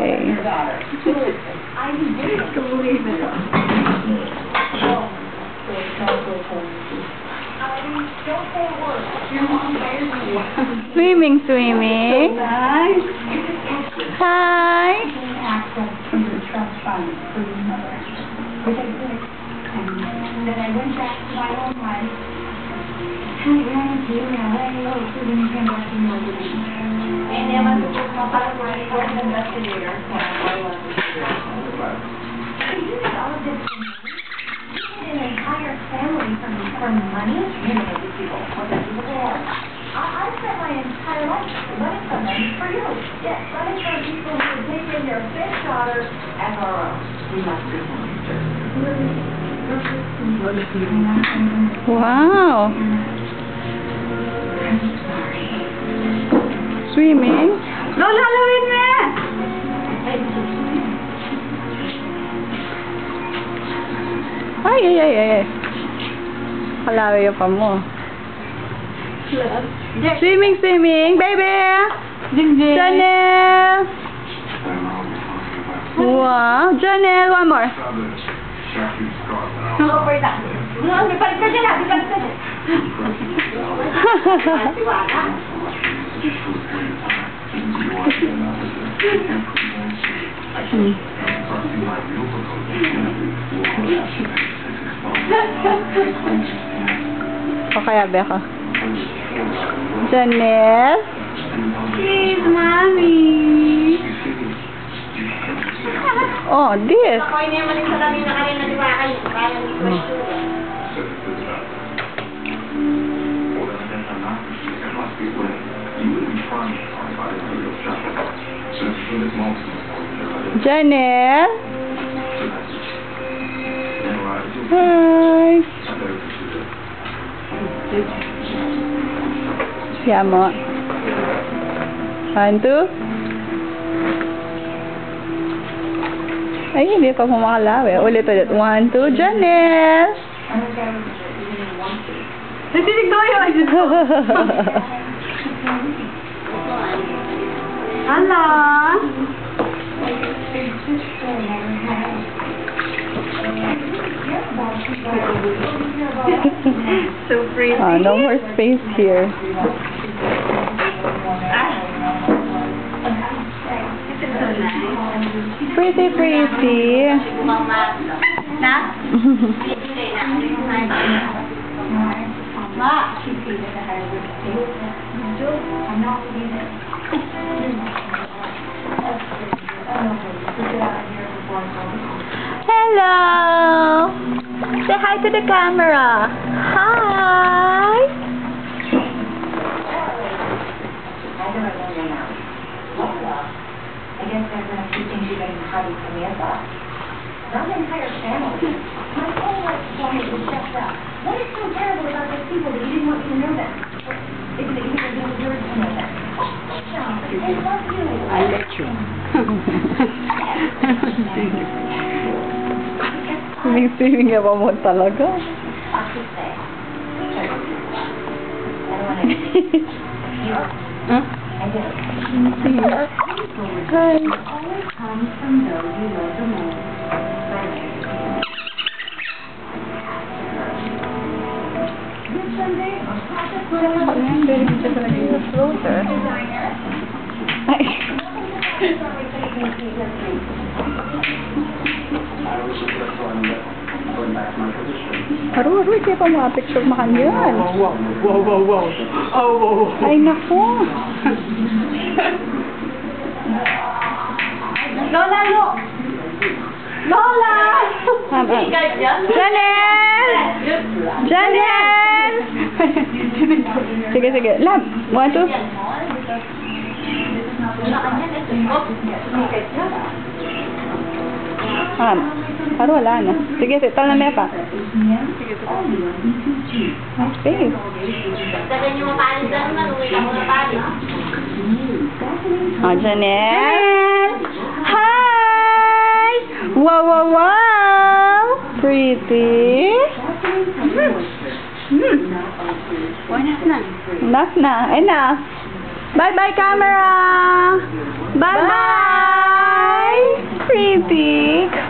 Okay. Swimming, swimming. Nice. Hi. Access to the trust fund for your mother, which I did. And then I went back to my own life. And ran to LA, including him working over me. And then I was an investigator. I did all of this for money. You did an entire family for money. You know these people. What they're people are. I spent my entire life running from them for you. Yes, running from people who would take in your fifth daughter as our own. We must be Wow. I'm sorry. Swimming. Lola, lawin mo! Ay, ay, ay, ay. Kalawi pa mo. Swimming, swimming, baby! Janelle! Wow, Janelle, one more. Over that. No, balik ka dyan, balik ka dyan. O kaya, Becca? Janelle? Please, mommy. Oh, this. Ako ay naman yung salamin na kanina, di ba? Ay, parang di ko sure. Janelle? Hi. Siya mo. 1, 2. Ay, hindi pa pumakalawi. Ulit. 1, 2. Janelle! Natinig daw yun. Hello? So pretty. No more space here. Pretty, pretty. Na? Hello! Say hi to the camera. Hi! I guess there's been a few things you've been hiding from me as well. Not the entire family. My whole life story was checked out. What is so terrible about those people that you didn't want me to know them? Is it that you didn't deserve to know them? I love you. I let you. Swimming ka pa mo talaga. I'll just say. I don't want to. Huh? I do. Hi. Always comes from those you love the most. This Sunday, a project Floater. Ay. Aru, kaya pa mga picture makan yan. Wow. Oh, wow. Ay, naku. Lola, look! Lola! Janelle! Janelle! Sige. Lab, 1, 2. Pero wala na. Sige, tal na mepa. Nice face. Sabi niyo mapalit na naman, uwi ka muna palit. Janelle! Hi! Wow! Pretty! Enough na. Enough. Bye-bye, camera! Bye-bye! baby.